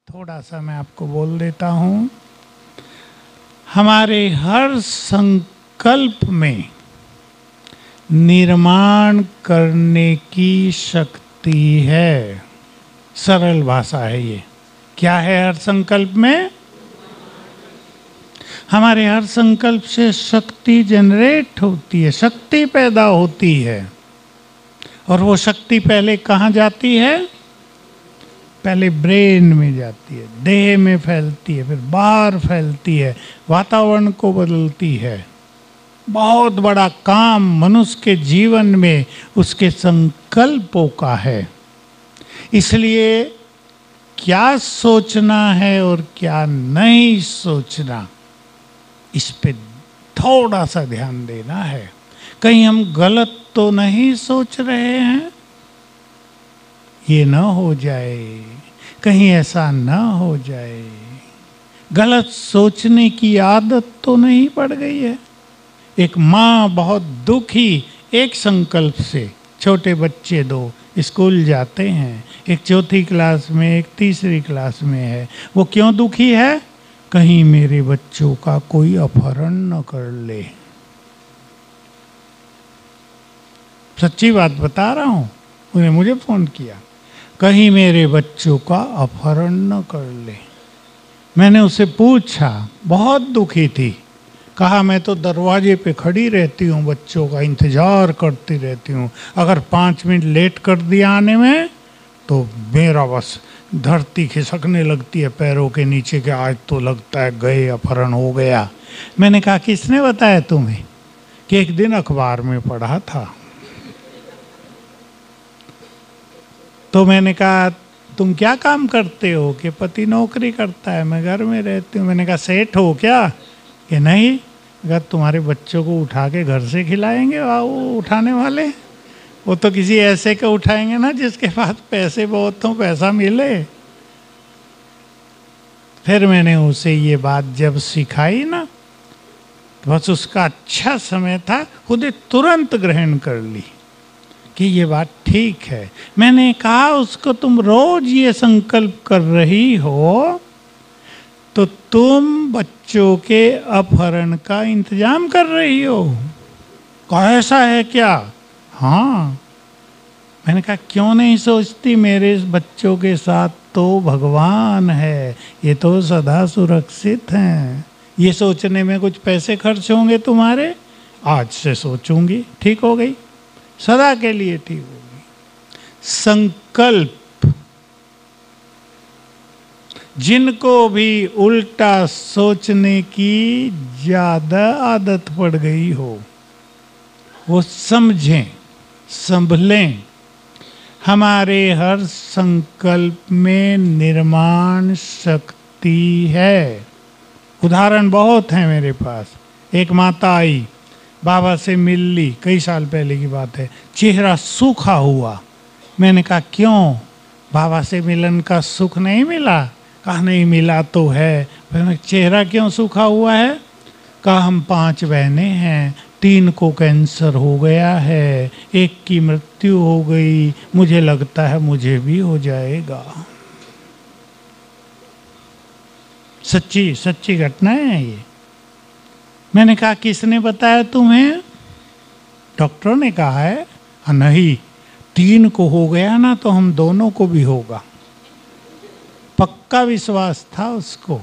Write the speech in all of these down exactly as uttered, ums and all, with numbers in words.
थोड़ा सा मैं आपको बोल देता हूँ। हमारे हर संकल्प में निर्माण करने की शक्ति है। सरल भाषा है ये। क्या है हर संकल्प में? हमारे हर संकल्प से शक्ति जनरेट होती है, शक्ति पैदा होती है। और वो शक्ति पहले कहाँ जाती है? पहले ब्रेन में जाती है, देह में फैलती है, फिर बाहर फैलती है, वातावरण को बदलती है। बहुत बड़ा काम मनुष्य के जीवन में उसके संकल्पों का है। इसलिए क्या सोचना है और क्या नहीं सोचना, इस पे थोड़ा सा ध्यान देना है। कहीं हम गलत तो नहीं सोच रहे हैं, ये न हो जाए, कहीं ऐसा न हो जाए। गलत सोचने की आदत तो नहीं पड़ गई है। एक माँ बहुत दुखी एक संकल्प से, छोटे बच्चे दो स्कूल जाते हैं, एक चौथी क्लास में एक तीसरी क्लास में है। वो क्यों दुखी है? कहीं मेरे बच्चों का कोई अपहरण न कर ले। सच्ची बात बता रहा हूँ, उन्हें मुझे फोन किया, कहीं मेरे बच्चों का अपहरण न कर ले। मैंने उसे पूछा, बहुत दुखी थी, कहा मैं तो दरवाजे पे खड़ी रहती हूँ, बच्चों का इंतजार करती रहती हूँ। अगर पाँच मिनट लेट कर दिया आने में तो मेरा बस धरती खिसकने लगती है पैरों के नीचे के, आज तो लगता है गए, अपहरण हो गया। मैंने कहा किसने बताया तुम्हें? कि एक दिन अखबार में पढ़ा था। तो मैंने कहा तुम क्या काम करते हो? कि पति नौकरी करता है, मैं घर में रहती हूँ। मैंने कहा सेठ हो क्या? कि नहीं। अगर तुम्हारे बच्चों को उठा के घर से खिलाएंगे वो उठाने वाले, वो तो किसी ऐसे को उठाएंगे ना जिसके पास पैसे बहुत हो, पैसा मिले। फिर मैंने उसे ये बात जब सिखाई ना, बस उसका अच्छा समय था, खुद तुरंत ग्रहण कर ली कि ये बात ठीक है। मैंने कहा उसको तुम रोज ये संकल्प कर रही हो तो तुम बच्चों के अपहरण का इंतजाम कर रही हो। कहा ऐसा है क्या? हाँ। मैंने कहा क्यों नहीं सोचती, मेरे बच्चों के साथ तो भगवान है, ये तो सदा सुरक्षित हैं। ये सोचने में कुछ पैसे खर्च होंगे तुम्हारे, आज से सोचूंगी, ठीक हो गई, सदा के लिए ठीक होगी। संकल्प, जिनको भी उल्टा सोचने की ज्यादा आदत पड़ गई हो, वो समझें, संभलें। हमारे हर संकल्प में निर्माण शक्ति है। उदाहरण बहुत हैं मेरे पास। एक माता आई, बाबा से मिल ली, कई साल पहले की बात है, चेहरा सूखा हुआ। मैंने कहा क्यों? बाबा से मिलन का सुख नहीं मिला? कहा नहीं मिला तो है। मैंने चेहरा क्यों सूखा हुआ है? कहा हम पांच बहनें हैं, तीन को कैंसर हो गया है, एक की मृत्यु हो गई, मुझे लगता है मुझे भी हो जाएगा। सच्ची सच्ची घटनाएं हैं ये। मैंने कहा किसने बताया तुम्हें? डॉक्टर ने कहा है। हाँ, नहीं, तीन को हो गया ना तो हम दोनों को भी होगा। पक्का विश्वास था उसको।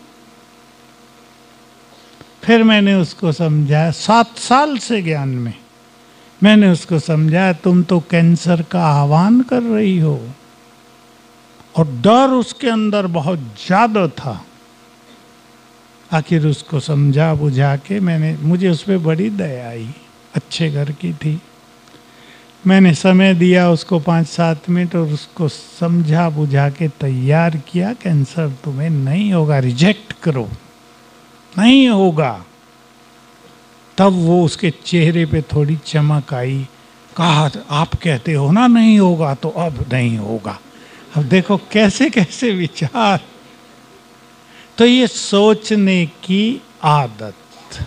फिर मैंने उसको समझाया, सात साल से ज्ञान में मैंने उसको समझाया, तुम तो कैंसर का आह्वान कर रही हो। और डर उसके अंदर बहुत ज्यादा था। आखिर उसको समझा बुझा के मैंने, मुझे उस पर बड़ी दया आई, अच्छे घर की थी। मैंने समय दिया उसको पाँच सात मिनट और उसको समझा बुझा के तैयार किया, कैंसर तुम्हें नहीं होगा, रिजेक्ट करो, नहीं होगा। तब वो उसके चेहरे पे थोड़ी चमक आई। कहा आप कहते हो ना नहीं होगा, तो अब नहीं होगा। अब देखो कैसे कैसे विचार। तो ये सोचने की आदत।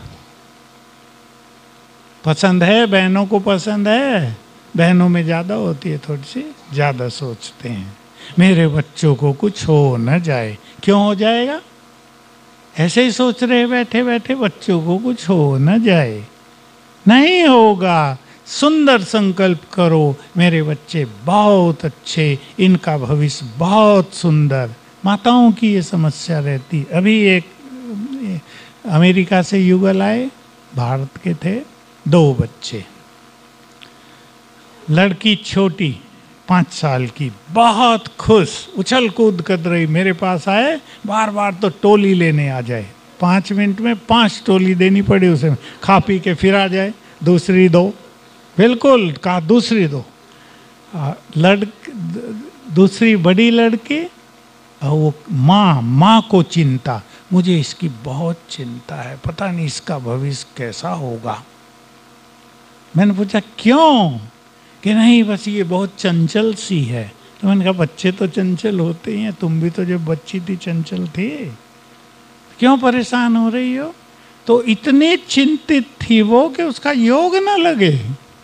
पसंद है, बहनों को पसंद है, बहनों में ज़्यादा होती है, थोड़ी सी ज़्यादा सोचते हैं। मेरे बच्चों को कुछ हो न जाए। क्यों हो जाएगा? ऐसे ही सोच रहे बैठे बैठे बच्चों को कुछ हो न जाए। नहीं होगा। सुंदर संकल्प करो, मेरे बच्चे बहुत अच्छे, इनका भविष्य बहुत सुंदर। माताओं की ये समस्या रहती। अभी एक अमेरिका से युगल आए, भारत के थे, दो बच्चे। लड़की छोटी पाँच साल की, बहुत खुश, उछल कूद कर रही, मेरे पास आए, बार बार तो टोली लेने आ जाए। पाँच मिनट में पांच टोली देनी पड़ी उसे, खा पी के फिर आ जाए, दूसरी दो, बिल्कुल कहा दूसरी दो। लड़ दूसरी बड़ी लड़की, वो माँ माँ को चिंता, मुझे इसकी बहुत चिंता है, पता नहीं इसका भविष्य कैसा होगा। मैंने पूछा क्यों? कि नहीं बस ये बहुत चंचल सी है। तो मैंने कहा बच्चे तो चंचल होते ही हैं, तुम भी तो जब बच्ची थी चंचल थी, क्यों परेशान हो रही हो? तो इतनी चिंतित थी वो कि उसका योग ना लगे।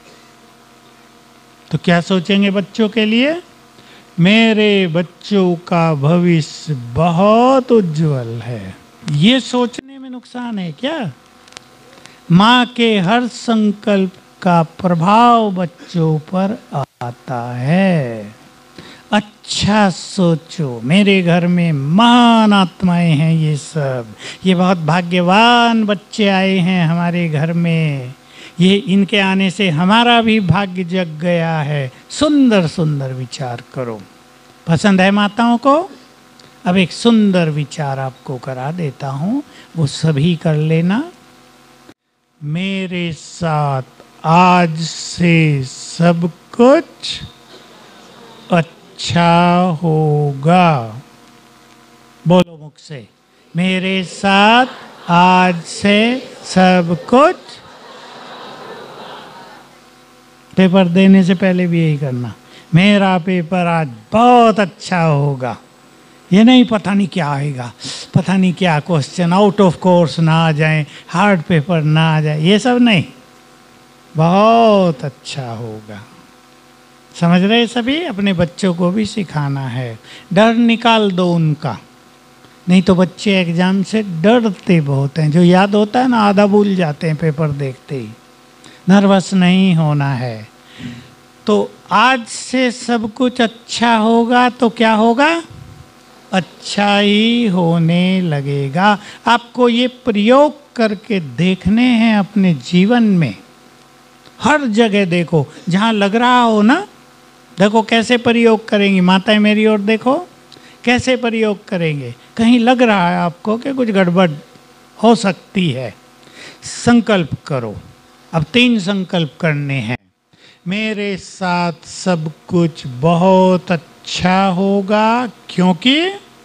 तो क्या सोचेंगे बच्चों के लिए? मेरे बच्चों का भविष्य बहुत उज्जवल है। ये सोचने में नुकसान है क्या? माँ के हर संकल्प का प्रभाव बच्चों पर आता है। अच्छा सोचो, मेरे घर में महान आत्माएं हैं ये सब, ये बहुत भाग्यवान बच्चे आए हैं हमारे घर में, ये इनके आने से हमारा भी भाग्य जग गया है। सुंदर सुंदर विचार करो। पसंद है माताओं को? अब एक सुंदर विचार आपको करा देता हूँ, वो सभी कर लेना। मेरे साथ आज से सब कुछ अच्छा होगा। बोलो मुख से, मेरे साथ आज से सब कुछ। पेपर देने से पहले भी यही करना, मेरा पेपर आज बहुत अच्छा होगा। ये नहीं पता नहीं क्या आएगा, पता नहीं क्या क्वेश्चन आउट ऑफ कोर्स ना आ जाए, हार्ड पेपर ना आ जाए, ये सब नहीं, बहुत अच्छा होगा। समझ रहे सभी? अपने बच्चों को भी सिखाना है। डर निकाल दो उनका, नहीं तो बच्चे एग्जाम से डरते बहुत हैं। जो याद होता है ना आधा भूल जाते हैं पेपर देखते ही। नर्वस नहीं होना है। तो आज से सब कुछ अच्छा होगा तो क्या होगा? अच्छा ही होने लगेगा। आपको ये प्रयोग करके देखने हैं अपने जीवन में। हर जगह देखो, जहाँ लग रहा हो ना, देखो कैसे प्रयोग करेंगी। माताएं मेरी ओर देखो, कैसे प्रयोग करेंगे। कहीं लग रहा है आपको कि कुछ गड़बड़ हो सकती है, संकल्प करो। अब तीन संकल्प करने हैं। मेरे साथ सब कुछ बहुत अच्छा होगा क्योंकि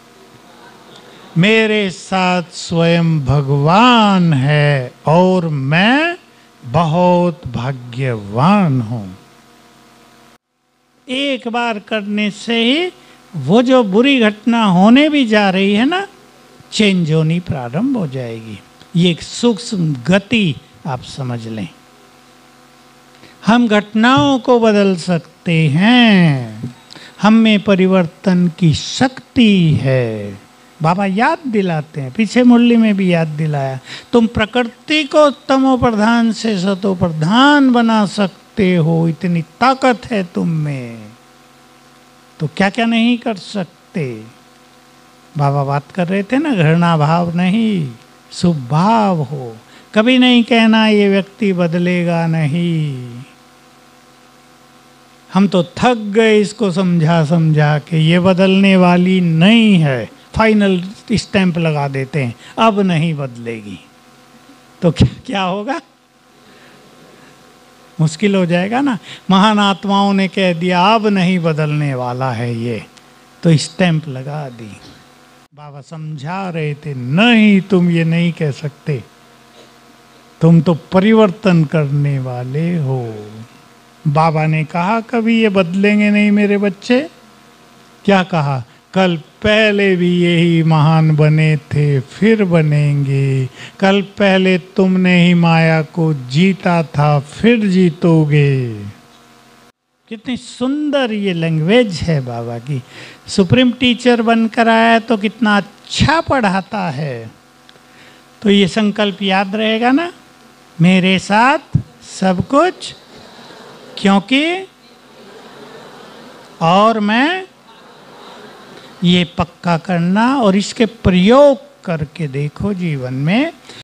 मेरे साथ स्वयं भगवान है और मैं बहुत भाग्यवान हूँ। एक बार करने से ही वो जो बुरी घटना होने भी जा रही है ना, चेंज होनी प्रारंभ हो जाएगी। ये एक सूक्ष्म गति आप समझ लें। हम घटनाओं को बदल सकते हैं, हम में परिवर्तन की शक्ति है। बाबा याद दिलाते हैं, पीछे मुरली में भी याद दिलाया, तुम प्रकृति को तमो प्रधान से सतो प्रधान बना सकते हो, इतनी ताकत है तुम में, तो क्या क्या नहीं कर सकते। बाबा बात कर रहे थे ना, घृणा भाव नहीं, शुभ भाव हो। कभी नहीं कहना ये व्यक्ति बदलेगा नहीं। हम तो थक गए इसको समझा समझा के, ये बदलने वाली नहीं है, फाइनल स्टैंप लगा देते हैं, अब नहीं बदलेगी। तो क्या क्या होगा? मुश्किल हो जाएगा ना। महान आत्माओं ने कह दिया अब नहीं बदलने वाला है ये, तो स्टैंप लगा दी। बाबा समझा रहे थे, नहीं तुम ये नहीं कह सकते, तुम तो परिवर्तन करने वाले हो। बाबा ने कहा कभी ये बदलेंगे नहीं मेरे बच्चे। क्या कहा? कल पहले भी यही महान बने थे, फिर बनेंगे। कल पहले तुमने ही माया को जीता था, फिर जीतोगे। कितनी सुंदर ये लैंग्वेज है बाबा की। सुप्रीम टीचर बनकर आया तो कितना अच्छा पढ़ाता है। तो ये संकल्प याद रहेगा ना, मेरे साथ सब कुछ, क्योंकि और मैं, ये पक्का करना और इसके प्रयोग करके देखो जीवन में।